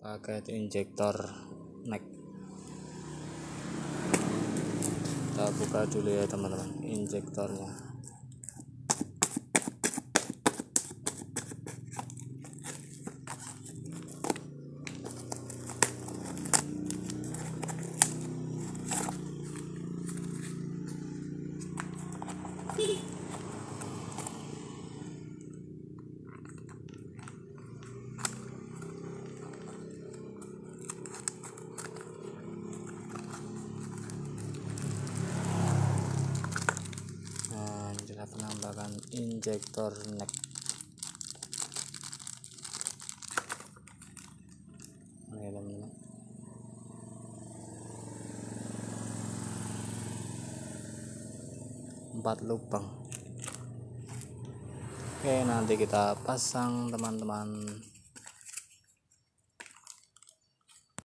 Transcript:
pakai injektor neck. Kita buka dulu ya teman-teman injektornya. Kita penambahkan injektor neck. Oke teman-teman, empat lubang. Oke, nanti kita pasang teman-teman.